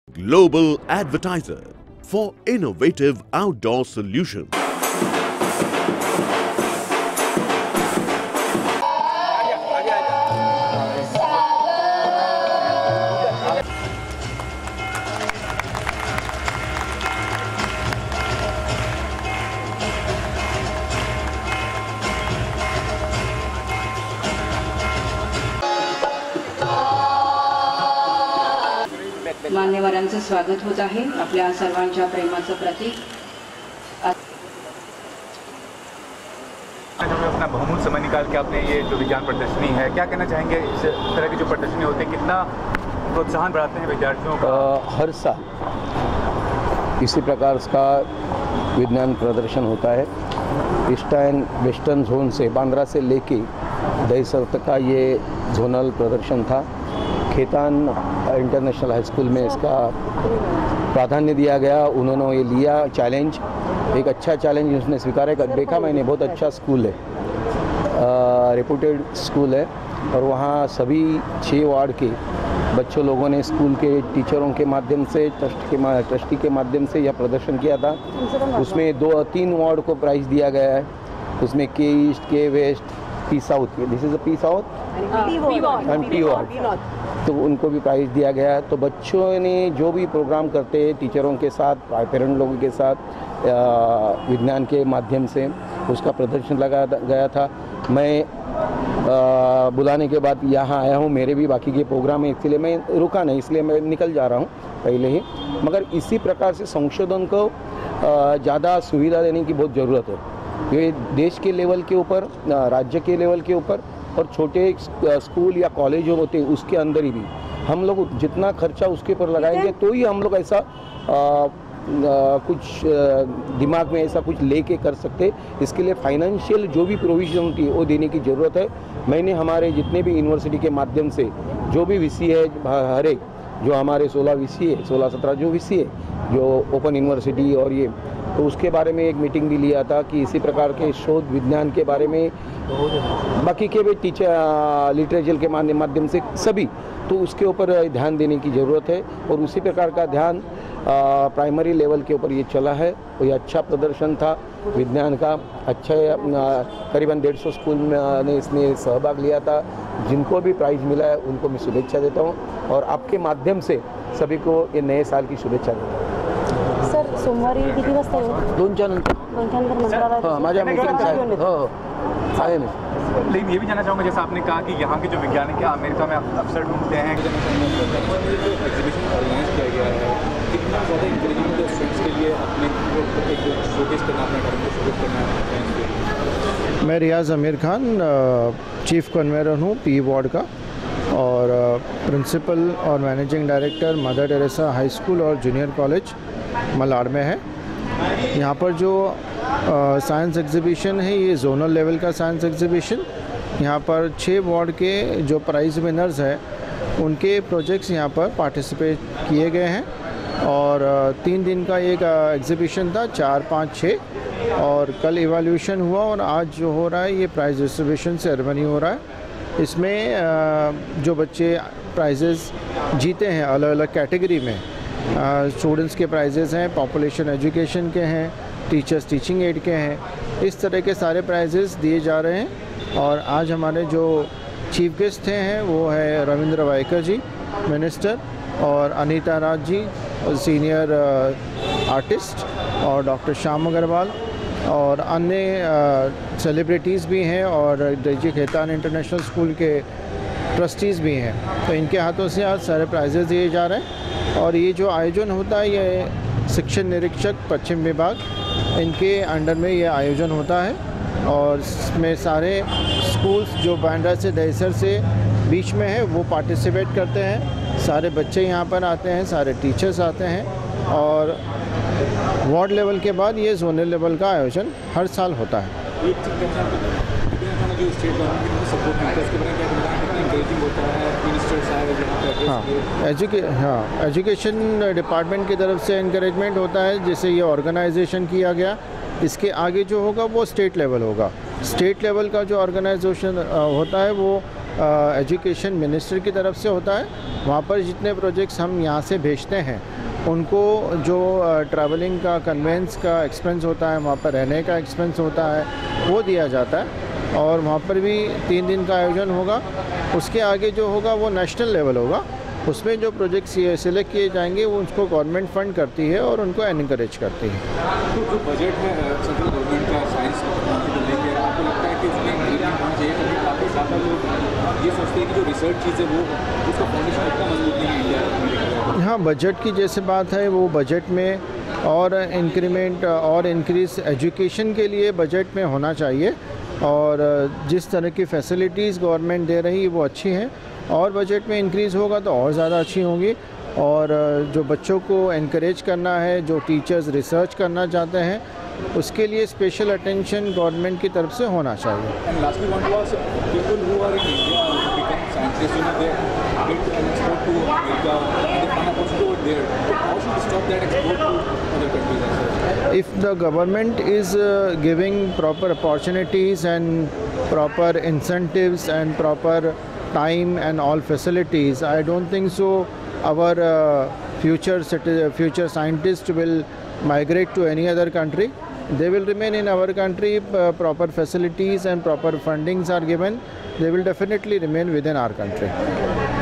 Global advertiser for innovative outdoor solutions. मान्यवरांचं स्वागत होत आहे. आपल्या सर्वांच्या प्रेमाचं प्रतीक. अपना बहुमूल्य समय निकाल के आपने ये जो विज्ञान प्रदर्शनी है, क्या कहना चाहेंगे? इस तरह की जो प्रदर्शनी होती है कितना प्रोत्साहन बढ़ाते हैं विद्यार्थियों का? हर साल इसी प्रकार का विज्ञान प्रदर्शन होता है. ईस्टर्न वेस्टर्न जोन से बांद्रा से लेके दहीसर तक का ये जोनल प्रदर्शन था. खेतान इंटरनेशनल हाई स्कूल में इसका प्राधान्य दिया गया. उन्होंने ये लिया चैलेंज, एक अच्छा चैलेंज उसने स्वीकारा. देखा मैंने, बहुत अच्छा स्कूल है, रेपुटेड स्कूल है. और वहाँ सभी 6 वार्ड के बच्चों लोगों ने स्कूल के टीचरों के माध्यम से, ट्रस्टी के माध्यम से यह प्रदर्शन किया था. उसमें 2-3 वार्ड को प्राइज़ दिया गया है. उसमें K east, K west, P south, this is a P south and P ward, तो उनको भी प्राइज़ दिया गया है. तो बच्चों ने जो भी प्रोग्राम करते हैं टीचरों के साथ, पेरेंट लोगों के साथ, विज्ञान के माध्यम से उसका प्रदर्शन लगाया गया था. मैं बुलाने के बाद यहाँ आया हूँ. मेरे भी बाकी के प्रोग्राम है, इसलिए मैं रुका नहीं, इसलिए मैं निकल जा रहा हूँ पहले ही. मगर इसी प्रकार से संशोधन को ज़्यादा सुविधा देने की बहुत ज़रूरत है. ये देश के लेवल के ऊपर, राज्य के लेवल के ऊपर और छोटे स्कूल या कॉलेज होते हैं उसके अंदर ही भी हम लोग जितना खर्चा उसके ऊपर लगाएंगे तो ही हम लोग ऐसा कुछ दिमाग में ऐसा कुछ लेके कर सकते. इसके लिए फाइनेंशियल जो भी प्रोविज़न होती है वो देने की ज़रूरत है. मैंने हमारे जितने भी यूनिवर्सिटी के माध्यम से जो भी विषय है, हर एक जो हमारे 16 विषय है, 16-17 जो विषय है, जो ओपन यूनिवर्सिटी और ये, तो उसके बारे में एक मीटिंग भी लिया था कि इसी प्रकार के शोध विज्ञान के बारे में बाकी के भी टीचर लिटरेचर के माध्यम से सभी, तो उसके ऊपर ध्यान देने की ज़रूरत है. और उसी प्रकार का ध्यान प्राइमरी लेवल के ऊपर ये चला है. और ये अच्छा प्रदर्शन था विज्ञान का. अच्छा, करीबन 150 स्कूल ने इसमें सहभाग लिया था. जिनको भी प्राइज़ मिला है उनको मैं शुभेच्छा देता हूँ और आपके माध्यम से सभी को ये नए साल की शुभेच्छा देता हूँ. सर, सोमवारी किती वाजता येऊ? 2च्या नंतर. हां, माझ्या मीटिंग आहे. हो आहे ना. लेकिन ये भी जानना चाहूँगा, जैसा आपने कहा कि यहाँ के जो वैज्ञानिक हैं अमेरिका में अवसर ढूंढते हैं. एग्जीबिशन ऑर्गेनाइज किया गया है, कितना ज़्यादा इंटेलिजेंट स्टूडेंट्स के लिए अपने एक शोकेस करना, अपने घर को शोकेस करना. मैं रियाज़ आमिर खान, चीफ कन्वीनर हूँ पी वार्ड का और प्रिंसिपल और managing director Mother Teresa high school और जूनियर कॉलेज मलाड में है. यहाँ पर जो साइंस एग्जीबिशन है, ये जोनल लेवल का साइंस एग्जीबिशन. यहाँ पर 6 वार्ड के जो प्राइज़ विनर्स हैं उनके प्रोजेक्ट्स यहाँ पर पार्टिसिपेट किए गए हैं. और 3 दिन का एक एग्जीबिशन था, 4, 5, 6, और कल इवैल्यूएशन हुआ और आज जो हो रहा है ये प्राइज़ डिस्ट्रीब्यूशन सेरेमनी हो रहा है. इसमें जो बच्चे प्राइजेस जीते हैं अलग अलग कैटेगरी में, स्टूडेंट्स के प्राइजेस हैं, पॉपुलेशन एजुकेशन के हैं, टीचर्स टीचिंग एड के हैं, इस तरह के सारे प्राइजेस दिए जा रहे हैं. और आज हमारे जो चीफ गेस्ट हैं वो है रविंद्र वायकर जी, मिनिस्टर, और अनीता राज जी, सीनियर आर्टिस्ट, और डॉक्टर श्याम अग्रवाल, और अन्य सेलिब्रिटीज़ भी हैं, और डी खेतान इंटरनेशनल स्कूल के ट्रस्टीज़ भी हैं. तो इनके हाथों से आज सारे प्राइजेस दिए जा रहे हैं. और ये जो आयोजन होता है, ये शिक्षण निरीक्षक पश्चिम विभाग, इनके अंडर में ये आयोजन होता है. और इसमें सारे स्कूल्स जो बांद्रा से दहीसर से बीच में है वो पार्टिसिपेट करते हैं. सारे बच्चे यहाँ पर आते हैं, सारे टीचर्स आते हैं. और वार्ड लेवल के बाद ये जोनल लेवल का आयोजन हर साल होता है. हाँ, एजुकेशन डिपार्टमेंट की तरफ से इनकरेजमेंट होता है. जैसे ये ऑर्गेनाइजेशन किया गया, इसके आगे जो होगा वो स्टेट लेवल होगा. स्टेट लेवल का जो ऑर्गेनाइजेशन होता है वो एजुकेशन मिनिस्टर की तरफ से होता है। वहाँ पर जितने प्रोजेक्ट्स हम यहाँ से भेजते हैं उनको जो ट्रैवलिंग का कन्वेंस का एक्सपेंस होता है, वहाँ पर रहने का एक्सपेंस होता है, वो दिया जाता है। और वहाँ पर भी 3 दिन का आयोजन होगा। उसके आगे जो होगा वो नेशनल लेवल होगा। उसमें जो प्रोजेक्ट्स सिलेक्ट किए जाएंगे वो उसको गवर्नमेंट फंड करती है और उनको एनकरेज करती है। तो जो बजट है सेंट्रल गवर्नमेंट का साइंस टेक्नोलॉजी को लेकर, आपको लगता है कि उसमें इंक्रीमेंट होना चाहिए? क्योंकि काफ़ी ज़्यादा लोग ये सोचते हैं कि जो रिसर्च चीज़ है वो उसका फाउंडेशन इतना मजबूत नहीं है इंडिया। हाँ, बजट की जैसे बात है वो बजट में और इंक्रीमेंट और इंक्रीज एजुकेशन के लिए बजट में होना चाहिए। और जिस तरह की फैसिलिटीज़ गवर्नमेंट दे रही है वो अच्छी हैं, और बजट में इंक्रीज़ होगा तो और ज़्यादा अच्छी होंगी। और जो बच्चों को एनकरेज करना है, जो टीचर्स रिसर्च करना चाहते हैं, उसके लिए स्पेशल अटेंशन गवर्नमेंट की तरफ से होना चाहिए। And lastly, one was people who are in India who become scientists, you know, they get an export to America and they find opportunity over there. So how should we stop that export to other countries as well? If the government is giving proper opportunities and proper incentives and proper time and all facilities, I don't think so our future scientists will migrate to any other country. They will remain in our country. Proper facilities and proper fundings are given. They will definitely remain within our country.